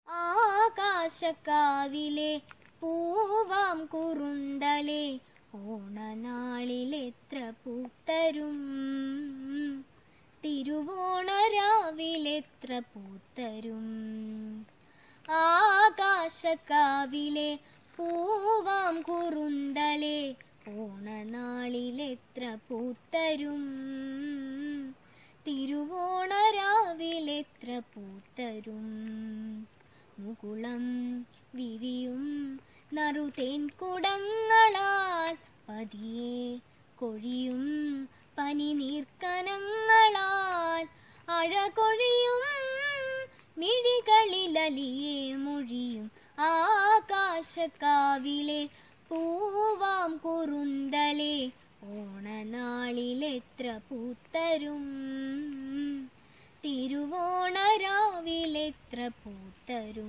ആകാശക്കാവിലെ പൂവാം കുറുന്തലേ, ഓണനാളിലെത്ര പൂത്തരും, തിരുവോണരാവിലെത്ര പൂത്തരും. ആകാശക്കാവിലെ പൂവാം കുറുന്തലേ, ഓണനാളിലെത്ര പൂത്തരും, തിരുവോണരാവിലെത്ര പൂത്തരും. മുകുളം വിരിയും നറുതേൻ കുടങ്ങളാൽ, പതിയെ കൊഴിയും പനിനീർക്കനങ്ങളാൽ, അഴകൊഴിയും മിഴികളിലലിയെ മൊഴിയും. ആകാശക്കാവിലെ പൂവാം കുറുന്തലേ, ഓണനാളിലെത്ര പൂത്തരും, തിരുവോണരാവിലെത്ര പൂത്തരും.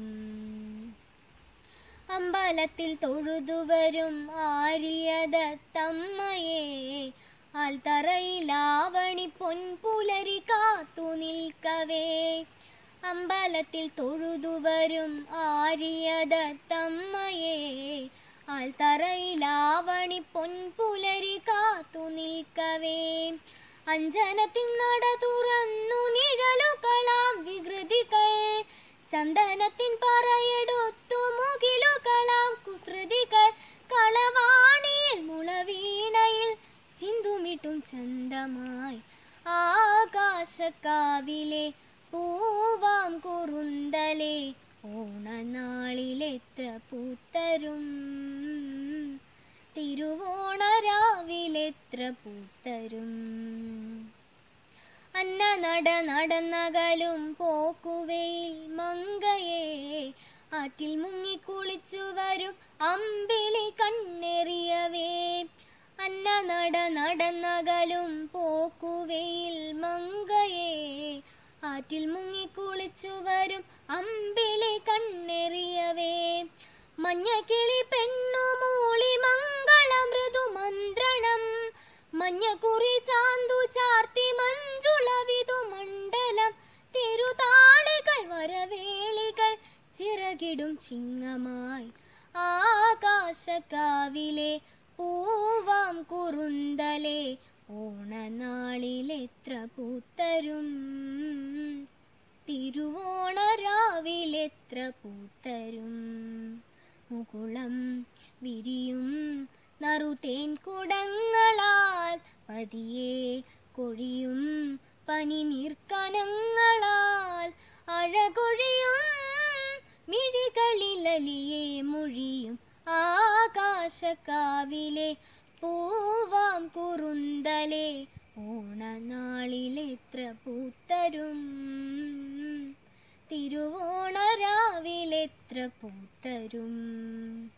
അമ്പലത്തിൽ തൊഴുതുവരും ആര്യദത്തമ്മയെ, ആൽത്തറയിലാവണി പൊൻപുലരി കാത്തു നിൽക്കവേ. അമ്പലത്തിൽ തൊഴുതുവരും ആര്യദത്തമ്മയെ, ആൽത്തറയിലാവണി പൊൻപുലരി കാത്തു നിൽക്കവേ. അഞ്ജനത്തിൻ നട തുറന്നു നിഴലുകളാം വികൃതികൾ, ചന്ദനത്തിൻ പറയെടുത്തു മുകിലുകളാം കുസൃതികൾ. കളവാണിയിൽ മുളവീണയിൽ ചിന്തുമിട്ടും ചന്തമായി, ആകാശക്കാവിലെ പൂവാം കുറുന്തലേ, ഓണനാളിലെത്ര പൂത്തരും, തിരുവോണരാവിലെത്ര പൂത്തരും. അന്നനട നടന്നകലും പോക്കുവെയിൽ മങ്കയെ, ആറ്റിൽ മുങ്ങിക്കുളിച്ചു വരും അമ്പിളി കണ്ണെറിയവേ. അന്നനട നടന്നകലും പോക്കുവെയിൽ മങ്കയെ, ആറ്റിൽ മുങ്ങിക്കുളിച്ചു വരും അമ്പിളി കണ്ണെറിയവേ. മഞ്ഞക്കിളി പെണ്ണു മൂളി മംഗളമൃദു മന്ത്രണം, മഞ്ഞക്കുറി ചാന്തു ചാർത്തി മഞ്ജുളവിതു മണ്ഡലം. തിരുതാളികൾ വരവേളികൾ ചിറകിടും ചിങ്ങമായി, ആകാശക്കാവിലെ പൂവാം കുറുന്തലേ, ഓണനാളിലെത്ര പൂത്തരും, തിരുവോണരാവിലെത്ര പൂത്തരും. മുകുളം വിരിയും നറുതേൻ കുടങ്ങളാൽ, പതിയെ കൊഴിയും പനിനീർക്കനങ്ങളാൽ, അഴകൊഴിയും മിഴികളിലലിയെ മൊഴിയും. ആകാശക്കാവിലെ പൂവാം കുറുന്തലേ, ഓണനാളിലെത്ര പൂത്തരും, തിരുവോണരാവിലെത്ര പൂത്തരും.